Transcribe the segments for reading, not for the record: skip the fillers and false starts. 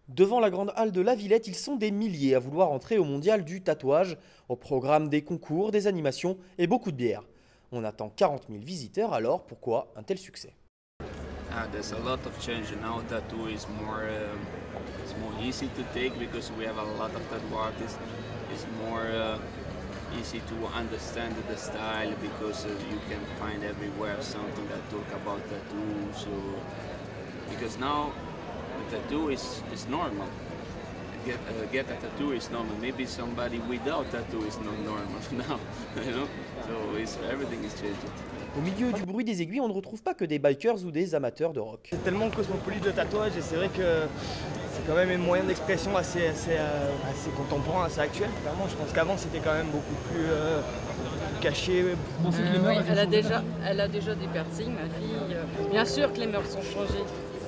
Devant la grande halle de la Villette, ils sont des milliers à vouloir entrer au mondial du tatouage, au programme des concours, des animations et beaucoup de bières. On attend 40 000 visiteurs, alors pourquoi un tel succès? There's a lot of change now. Tattoo is it's more easy to take because we have a lot of tattoo artists. It's more easy to understand the style because you can find everywhere something that talk about tattoo. So because now the tattoo is normal. Get a tattoo is normal. Maybe somebody without tattoo is not normal now. You know, so everything is changing. Au milieu du bruit des aiguilles, on ne retrouve pas que des bikers ou des amateurs de rock. C'est tellement cosmopolite le tatouage et c'est vrai que c'est quand même un moyen d'expression assez contemporain, assez actuel. Clairement, je pense qu'avant c'était quand même beaucoup plus caché. Oui, elle a déjà des piercings, ma fille. Bien sûr que les mœurs sont changées.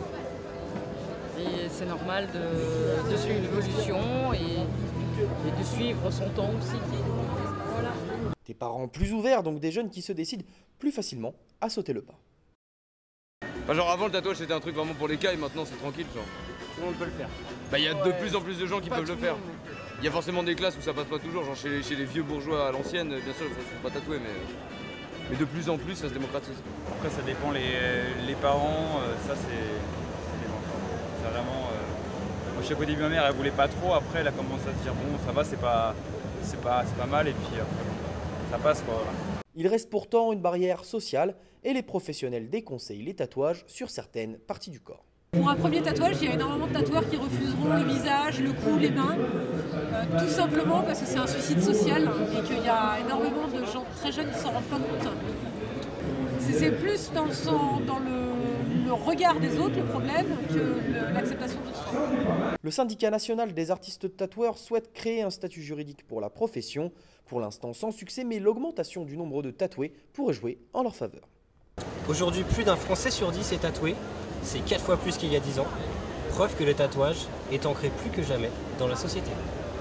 Et c'est normal de suivre l'évolution et de suivre son temps aussi. Voilà. Des parents plus ouverts, donc des jeunes qui se décident plus facilement à sauter le pas. Enfin, genre avant le tatouage c'était un truc vraiment pour les cailles, maintenant c'est tranquille genre. Tout le monde peut le faire. Bah il y a de plus en plus de gens qui peuvent le faire. Il y a forcément des classes où ça passe pas toujours, genre chez les vieux bourgeois à l'ancienne, bien sûr il faut pas tatouer mais de plus en plus ça se démocratise. Après ça dépend les parents, ça c'est vraiment... Moi je sais qu'au début ma mère elle voulait pas trop, après elle a commencé à se dire bon ça va c'est pas mal et puis après bon, ça passe quoi. Voilà. Il reste pourtant une barrière sociale et les professionnels déconseillent les tatouages sur certaines parties du corps. Pour un premier tatouage, il y a énormément de tatoueurs qui refuseront le visage, le cou, les mains, tout simplement parce que c'est un suicide social et qu'il y a énormément de gens très jeunes qui s'en rendent pas compte. C'est plus dans le regard des autres le problème que l'acceptation de soi. Le syndicat national des artistes tatoueurs souhaite créer un statut juridique pour la profession, pour l'instant sans succès, mais l'augmentation du nombre de tatoués pourrait jouer en leur faveur. Aujourd'hui, plus d'un Français sur 10 est tatoué, c'est 4 fois plus qu'il y a 10 ans, preuve que le tatouage est ancré plus que jamais dans la société.